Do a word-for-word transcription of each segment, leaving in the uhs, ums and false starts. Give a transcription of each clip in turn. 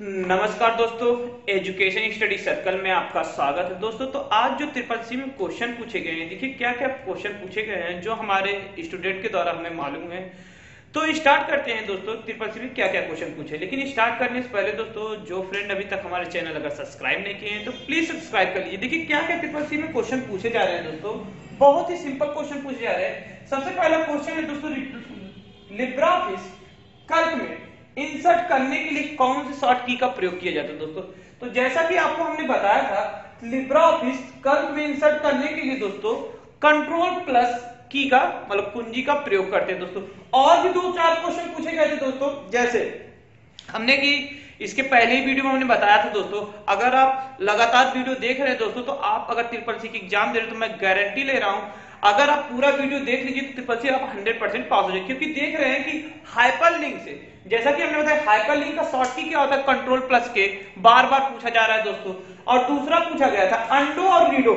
नमस्कार दोस्तों, education study circle में आपका स्वागत है। दोस्तों तो आज जो ट्रिपल सी में क्वेश्चन पूछे गए हैं, देखिए क्या क्या क्वेश्चन पूछे गए हैं जो हमारे स्टूडेंट के द्वारा हमें मालूम है। तो स्टार्ट करते हैं दोस्तों, ट्रिपल सी में क्या क्या क्वेश्चन पूछे। लेकिन स्टार्ट करने से पहले दोस्तों, जो फ्रेंड अभी तक हमारे चैनल अगर सब्सक्राइब नहीं किए हैं तो प्लीज सब्सक्राइब कर लीजिए। देखिए क्या क्या ट्रिपल सी में क्वेश्चन पूछे जा रहे हैं दोस्तों, बहुत ही सिंपल क्वेश्चन पूछे जा रहे हैं। सबसे पहला क्वेश्चन है दोस्तों, लिब्रा ऑफिस कैल्क में इंसर्ट करने के लिए कौन से शॉर्ट की का प्रयोग किया जाता है दोस्तों। तो जैसा कि आपको हमने बताया था, लिब्रा ऑफिस कैल्क में इंसर्ट करने के लिए दोस्तों कंट्रोल प्लस की का मतलब कुंजी का प्रयोग करते हैं दोस्तों। और भी दो चार क्वेश्चन पूछे गए थे दोस्तों, जैसे हमने कि इसके पहले ही वीडियो में हमने बताया था दोस्तों, अगर आप लगातार वीडियो देख रहे हैं दोस्तों, तो आप अगर ट्रिपल सी की एग्जाम दे रहे हो तो मैं गारंटी ले रहा हूं, अगर आप पूरा वीडियो देख लीजिए तो ट्रिपल सी आप हंड्रेड परसेंट पास हो जाए। क्योंकि देख रहे हैं कि हाइपर लिंक से, जैसा कि हमने बताया हाइपर लिंक का शॉर्ट की क्या होता है, कंट्रोल प्लस के, बार बार पूछा जा रहा है दोस्तों। और दूसरा पूछा गया था अंडो और रीडो,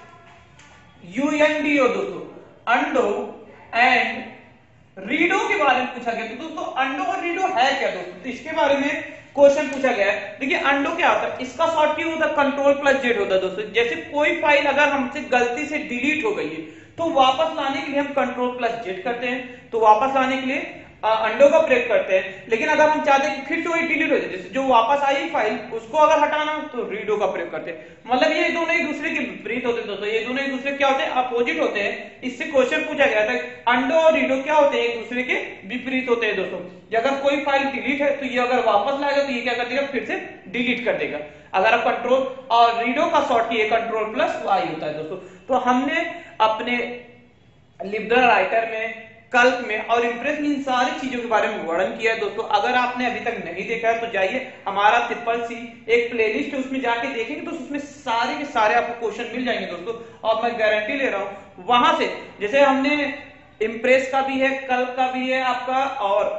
यूएनडीओ दोस्तों, अंडो एंड रीडो के बारे में पूछा गया। तो दोस्तों अंडो और रीडो है क्या दोस्तों, तो इसके बारे में क्वेश्चन पूछा गया है। देखिए अंडो क्या होता है, इसका शॉर्ट की होता है कंट्रोल प्लस जेड होता है दोस्तों। जैसे कोई फाइल अगर हमसे गलती से डिलीट हो गई है तो वापस लाने के लिए हम कंट्रोल प्लस जेड करते हैं, तो वापस लाने के लिए अंडो का प्रयोग करते हैं। लेकिन अगर हम चाहते हैं कि फिर से वही डिलीट हो जाए, जैसे जो वापस आई फाइल उसको अगर हटाना तो रीडो का प्रयोग करते हैं। मतलब ये दोनों एक दूसरे के विपरीत होते हैं दोस्तों, ये दोनों एक दूसरे क्या होते हैं, अपोजिट होते हैं। इससे क्वेश्चन पूछा गया था अंडो और रीडो क्या होते हैं, एक दूसरे के विपरीत होते हैं दोस्तों। अगर कोई फाइल डिलीट है तो ये अगर वापस लाएगा तो ये क्या कर देगा, फिर से डिलीट कर देगा। अगर आप कंट्रोल और रीडो का शॉर्ट की कंट्रोल प्लस वाई होता है दोस्तों। तो हमने अपने लिब्रा राइटर में, कैल्क में और इंप्रेस में इन सारी चीजों के बारे में वर्णन किया है दोस्तों। अगर आपने अभी तक नहीं देखा है तो जाइए, हमारा ट्रिपल सी एक प्लेलिस्ट है, उसमें जाके देखेंगे तो उसमें सारे के सारे आपको क्वेश्चन मिल जाएंगे दोस्तों। और मैं गारंटी ले रहा हूं वहां से, जैसे हमने इंप्रेस का भी है, कैल्क का भी है आपका, और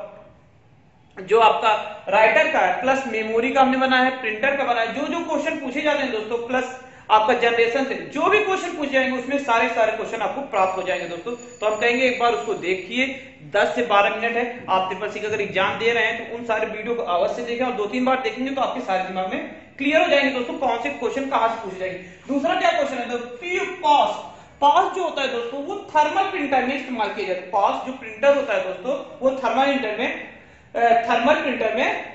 जो आपका राइटर का है, प्लस मेमोरी का हमने बनाया है, प्रिंटर का बनाया है। जो जो क्वेश्चन पूछे जाते हैं दोस्तों, प्लस आपका जनरेशन से जो भी क्वेश्चन पूछे जाएंगे उसमें सारे सारे क्वेश्चन आपको प्राप्त हो जाएंगे दोस्तों। तो हम कहेंगे एक बार उसको देखिए, दस से बारह मिनट है। आप ट्रिपल सी का अगर एग्जाम दे रहे हैं तो उन सारे वीडियो को अवश्य देखें, और दो तीन बार देखेंगे तो आपके सारे दिमाग में क्लियर हो जाएंगे दोस्तों कौन से क्वेश्चन कहां से पूछे जाएंगे। दूसरा क्या क्वेश्चन है दोस्तों, पॉज। पॉज जो होता है दोस्तों वो थर्मल प्रिंटर में इस्तेमाल किया जाता है। पॉज जो प्रिंटर होता है दोस्तों वो थर्मल इंटर में थर्मल प्रिंटर में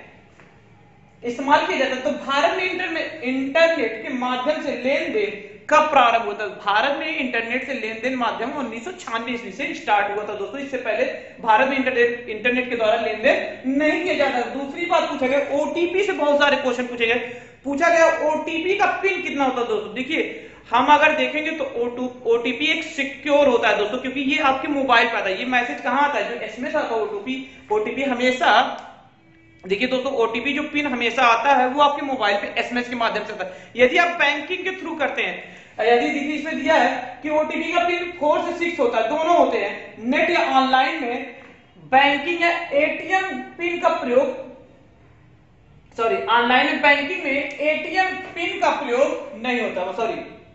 इस्तेमाल किया जाता है। तो भारत में इंटरनेट इंटरनेट के माध्यम से लेन देन कब प्रारंभ होता है, भारत में इंटरनेट से लेन देन माध्यम उन्नीस सौ छियानवे ईस्वी से स्टार्ट हुआ था दोस्तों। इससे पहले भारत में इंटरनेट इंटरनेट के द्वारा लेन देन नहीं किया जाता। दूसरी बात पूछा गया ओटीपी से, बहुत सारे क्वेश्चन पूछे गए। पूछा गया ओटीपी का पिन कितना होता है दोस्तों। देखिए हम अगर देखेंगे तो ओटीपी एक सिक्योर होता है दोस्तों, क्योंकि ये आपके मोबाइल पे आता है। ये मैसेज कहां आता है, जो एसएमएस आता है ओटीपी, ओटीपी हमेशा, देखिए दोस्तों ओटीपी जो पिन हमेशा आता है वो आपके मोबाइल पे एसएमएस के माध्यम से आता है। यदि आप बैंकिंग के थ्रू करते हैं, यदि देखिए इसमें दिया है कि ओटीपी का पिन फोर से सिक्स होता है, दोनों होते हैं। नेट या ऑनलाइन में बैंकिंग या एटीएम पिन का प्रयोग, सॉरी ऑनलाइन में बैंकिंग में एटीएम पिन का प्रयोग नहीं होता, सॉरी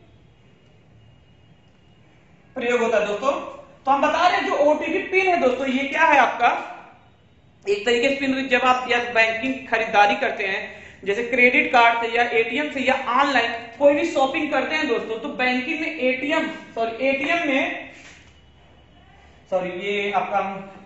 प्रयोग होता है दोस्तों। तो हम बता रहे हैं जो ओटीपी पिन है दोस्तों, ये क्या है आपका एक तरीके से पिन। जब आप या बैंकिंग खरीदारी करते हैं, जैसे क्रेडिट कार्ड से या एटीएम से या ऑनलाइन कोई भी शॉपिंग करते हैं दोस्तों, तो बैंकिंग में एटीएम सॉरी एटीएम में सॉरी ये आपका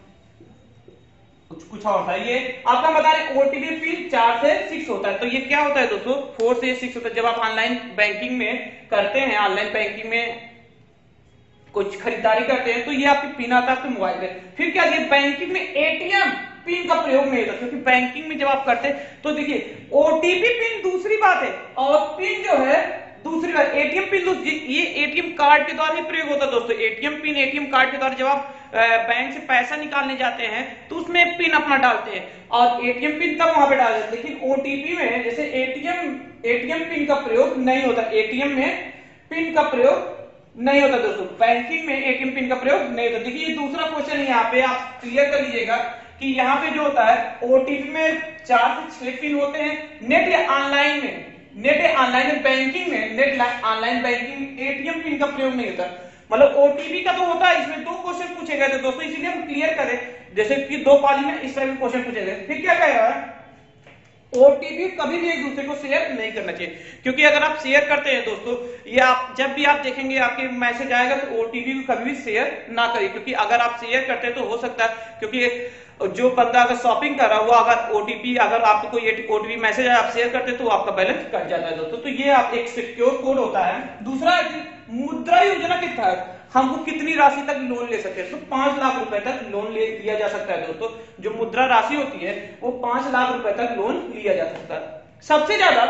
कुछ कुछ और था, ये आपका बता रहे ओटीपी पिन चार से सिक्स होता है। तो ये क्या होता है दोस्तों, फोर से सिक्स होता है। जब आप ऑनलाइन बैंकिंग में करते हैं, ऑनलाइन बैंकिंग में कुछ खरीदारी करते हैं तो ये आपके पिन आता है आपके मोबाइल पे। फिर क्या, ये बैंकिंग में एटीएम पिन का प्रयोग नहीं होता, क्योंकि बैंकिंग में जब आप करते हैं तो देखिए ओटीपी पिन दूसरी बात है और पिन जो है दूसरी बात। एटीएम पिन ये एटीएम कार्ड के द्वारा ही प्रयोग होता है दोस्तों। एटीएम पिन एटीएम कार्ड के द्वारा जब आप बैंक से पैसा निकालने जाते हैं तो उसमें पिन अपना डालते हैं और एटीएम पिन तब वहां पे डाल देते हैं। लेकिन ओटीपी में जैसे एटीएम एटीएम पिन का प्रयोग नहीं होता, एटीएम में पिन का प्रयोग नहीं होता दोस्तों, बैंकिंग में एटीएम पिन का प्रयोग नहीं होता। देखिए ये दूसरा क्वेश्चन है, यहाँ पे आप क्लियर कर लीजिएगा कि यहाँ पे जो होता है ओटीपी में चार से छह पिन होते हैं। नेट या ऑनलाइन में, नेट या ऑनलाइन में बैंकिंग में, net online banking ATM pin का प्रयोग नहीं होता। मतलब ओटीपी का तो होता है। इसमें दो क्वेश्चन पूछे गए थे दोस्तों, इसीलिए हम क्लियर करें, जैसे कि दो पाली में इस तरह के क्वेश्चन पूछे गए। फिर क्या कह रहा है, ओटीपी कभी भी एक दूसरे को शेयर नहीं करना चाहिए, क्योंकि अगर आप शेयर करते हैं दोस्तों, ये आप जब भी आप देखेंगे आपके मैसेज आएगा तो ओटीपी को कभी भी शेयर ना करिए, क्योंकि अगर आप शेयर करते हैं तो हो सकता है, क्योंकि जो बंदा अगर शॉपिंग कर रहा है वो अगर ओटीपी अगर आपको कोई ओटीपी मैसेज आए आप शेयर करते हैं तो आपका बैलेंस कट जाता है दोस्तों। तो ये आप एक सिक्योर कोड होता है। दूसरा है मुद्रा योजना के तहत हमको कितनी राशि तक लोन ले सकते हैं, तो पांच लाख रुपए तक लोन ले लिया जा सकता है दोस्तों। जो मुद्रा राशि होती है वो पांच लाख रुपए तक लोन लिया जा सकता है। सबसे ज्यादा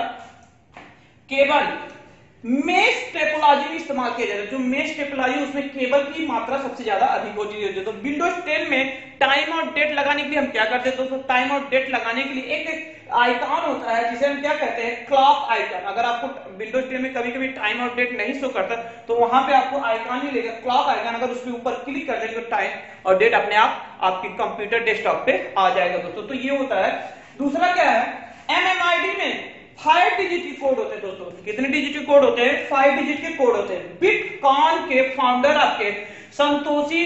केबल मेश टेपोलॉजी में इस्तेमाल किया जाता है। जो मेश टेपोलॉजी उसमें केबल की मात्रा सबसे ज्यादा अधिक होती है। तो विंडोज टेन में टाइम और डेट लगाने के लिए हम क्या करते हैं दोस्तों, टाइम और डेट लगाने के लिए एक आइकॉन होता है जिसे हम क्या कहते हैं, क्लॉक आइकन। अगर आपको विंडोज टेन में कभी कभी टाइम और डेट नहीं शो करता तो वहां पे आपको आइकॉन ही लेगा क्लॉक आइकन, अगर उसके ऊपर क्लिक कर देंगे तो टाइम और डेट अपने आप आपकी कंप्यूटर डेस्कटॉप पे आ जाएगा दोस्तों। तो ये होता है। दूसरा क्या है, एमएमआईडी में फाइव डिजिट के कोड होते हैं दोस्तों। कितने डिजिट के कोड होते हैं, फाइव डिजिट के कोड होते हैं। बिटकॉइन के फाउंडर आपके संतोषी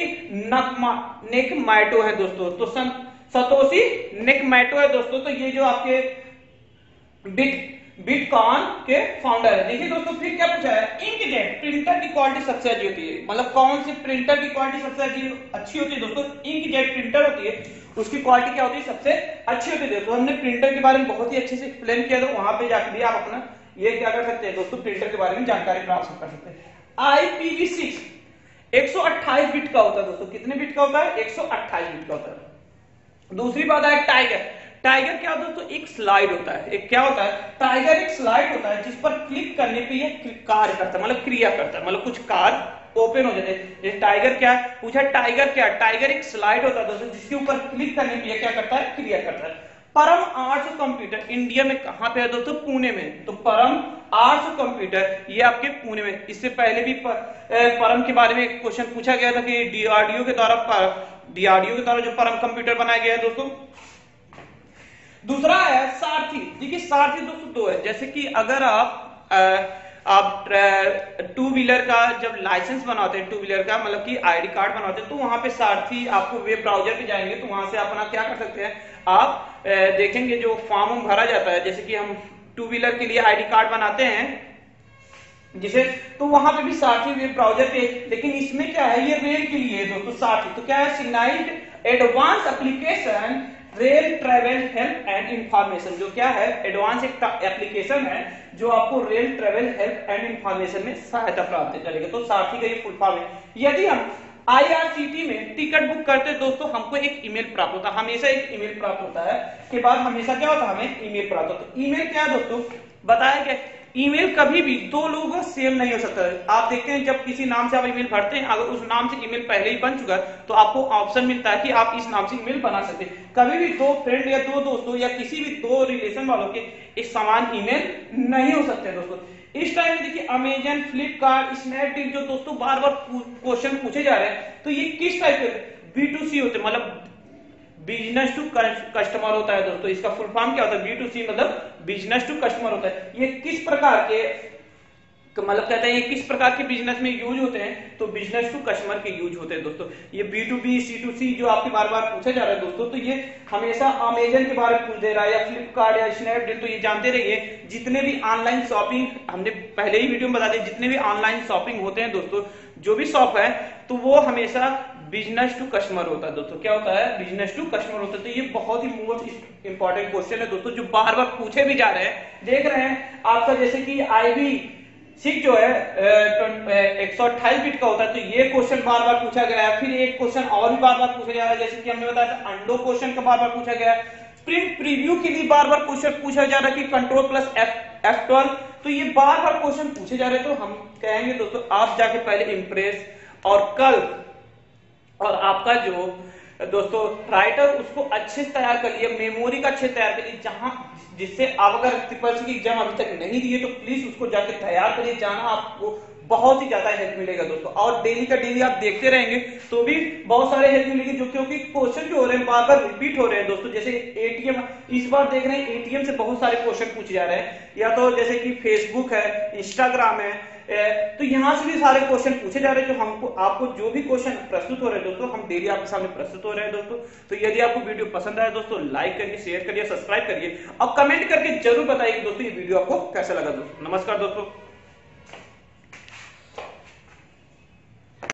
नेकमैटो है दोस्तों। तो संतोषी नेकमैटो है दोस्तों। तो ये जो आपके बिट बिटकॉइन के फाउंडर है। देखिए दोस्तों फिर क्या पूछा है, इंकजेट प्रिंटर की क्वालिटी सबसे अच्छी होती है। मतलब कौन सी प्रिंटर की क्वालिटी सबसे अच्छी होती है दोस्तों, इंकजेट प्रिंटर होती है, उसकी क्वालिटी क्या होती है, सबसे अच्छी होती है। दोस्तों हमने प्रिंटर के बारे में बहुत ही अच्छे से एक्सप्लेन किया, तो वहां पे जाकर भी आप अपना ये क्या कर सकते हैं दोस्तों, प्रिंटर के बारे में जानकारी प्राप्त कर सकते हैं। आई पी वी सिक्स एक सौ अट्ठाईस बिट का होता है दोस्तों। कितने बिट का होता है, एक सौ अट्ठाईस बिट का होता है। दूसरी बात है टाइगर। टाइगर क्या होता है दोस्तों, एक स्लाइड होता है। एक क्या होता है, टाइगर एक स्लाइड होता है जिस पर क्लिक करने पे ये कार्य करता है, मतलब क्रिया करता है, मतलब कुछ कार्य ओपन हो जाते हैं। टाइगर क्या है पूछा, टाइगर क्या है, टाइगर एक स्लाइड होता है दोस्तों जिसके ऊपर क्लिक करने पे क्या करता है, क्रिया करता है। परम आर्ट्स कंप्यूटर इंडिया में कहां पे है दोस्तों, पुणे में। तो परम आर्ट्स कंप्यूटर ये आपके पुणे में। इससे पहले भी पर, परम के बारे में एक क्वेश्चन पूछा गया था कि डीआरडीओ के द्वारा डीआरडीओ के द्वारा जो परम कंप्यूटर बनाया गया है दोस्तों। दूसरा है सारथी। देखिए सारथी दोस्तों दो है, जैसे कि अगर आप आ, आप टू व्हीलर का जब लाइसेंस बनाते हैं, टू व्हीलर का मतलब कि आईडी कार्ड बनाते हैं, तो वहां पे सारथी आपको वेब ब्राउजर पे जाएंगे तो वहां से अपना क्या कर सकते हैं, आप देखेंगे जो फॉर्म भरा जाता है, जैसे कि हम टू व्हीलर के लिए आईडी कार्ड बनाते हैं जिसे, तो वहां पे भी सारथी वेब ब्राउजर पे। लेकिन इसमें क्या है, ये रेल के लिए है दोस्तों सारथी। तो क्या है, सिग्नाइट advance application rail travel help and information. जो क्या है, एडवांस एक एप्लीकेशन है जो आपको rail travel help and information में सहायता प्राप्त करेगा। तो सारथी का ये फुल फॉर्म है। यदि हम आईआरसीटी में टिकट बुक करते हैं दोस्तों, हमको एक ईमेल प्राप्त होता है, हमेशा एक ईमेल प्राप्त होता है। के बाद हमेशा क्या होता है, हमें ईमेल प्राप्त होता है। ईमेल क्या है दोस्तों, बताया क्या, ईमेल कभी भी दो लोगों का सेम नहीं हो सकता है। आप देखते हैं जब किसी नाम से आप ईमेल भरते हैं, अगर उस नाम से ईमेल पहले ही बन चुका है तो आपको ऑप्शन मिलता है कि आप इस नाम से ईमेल बना सकते हैं। कभी भी दो फ्रेंड या दो दोस्तों या किसी भी दो रिलेशन वालों के एक समान ईमेल नहीं हो सकते दोस्तों। इस टाइम में देखिए अमेजन, फ्लिपकार्ट, स्नैपडील जो दोस्तों बार बार क्वेश्चन पूछे जा रहे हैं, तो ये किस टाइप के बी टू सी होते हैं, मतलब बिजनेस टू कस्टमर होता है दोस्तों। इसका फुल फॉर्म क्या होता है, बी टू सी मतलब बिजनेस टू कस्टमर होता है। ये किस प्रकार के मतलब कहते हैं ये किस प्रकार के बिजनेस में यूज होते हैं, तो बिजनेस टू कस्टमर के यूज होते हैं दोस्तों। ये B to B, C to C जो आपके बार बार पूछा जा रहा है दोस्तों, तो ये हमेशा अमेजन के बारे में पूछ दे रहा है या फ्लिपकार्ट या स्नैपडील। तो ये जानते रहिए जितने भी ऑनलाइन शॉपिंग, हमने पहले ही वीडियो में बता दिया, जितने भी ऑनलाइन शॉपिंग होते हैं दोस्तों, जो भी शॉप है तो वो हमेशा बिजनेस टू कस्टमर होता है दोस्तों। क्या होता है, बिजनेस टू कस्टमर होता है। तो ये बहुत ही मोस्ट इंपॉर्टेंट क्वेश्चन है दोस्तों, जो बार बार पूछे भी जा रहे हैं। देख रहे हैं आपका जैसे कि आईवी सिक्स जो है एक सौ अट्ठाईस बिट का होता है, तो ये क्वेश्चन बार बार पूछा गया है। फिर एक क्वेश्चन और भी बार बार पूछा जा रहा है, जैसे कि हमने बताया था अंडो क्वेश्चन का बार बार पूछा गया है। प्रिंट प्रीव्यू के लिए बार बार क्वेश्चन पूछा जा रहा है कि control plus F F twelve. तो ये बार बार क्वेश्चन पूछे जा रहे हैं। तो हम कहेंगे दोस्तों आप जाके पहले इम्प्रेस और कल और आपका जो दोस्तों राइटर उसको अच्छे से तैयार कर लिया, मेमोरी का अच्छे तैयार करिए, जहां जिससे आप अगर ट्रिपल सी की एग्जाम अभी तक नहीं दिए तो प्लीज उसको जाके तैयार करिए। जाना आपको बहुत ही ज्यादा हेल्प मिलेगा दोस्तों। और डेली का डेली आप देखते रहेंगे तो भी बहुत सारे हेल्प मिलेगी, जो क्योंकि क्वेश्चन जो हो रहे हैं बार बार रिपीट हो रहे हैं दोस्तों। जैसे एटीएम इस बार देख रहे हैं, एटीएम से बहुत सारे क्वेश्चन पूछे जा रहे हैं, या तो जैसे कि फेसबुक है, इंस्टाग्राम है, तो यहां से भी सारे क्वेश्चन पूछे जा रहे हैं, जो हमको आपको जो भी क्वेश्चन प्रस्तुत हो रहे हैं दोस्तों, हम डेली आपके सामने प्रस्तुत हो रहे हैं दोस्तों। तो यदि आपको वीडियो पसंद आए दोस्तों, लाइक करिए, शेयर करिए, सब्सक्राइब करिए और कमेंट करके जरूर बताइए दोस्तों ये वीडियो आपको कैसा लगा दोस्तों। नमस्कार दोस्तों।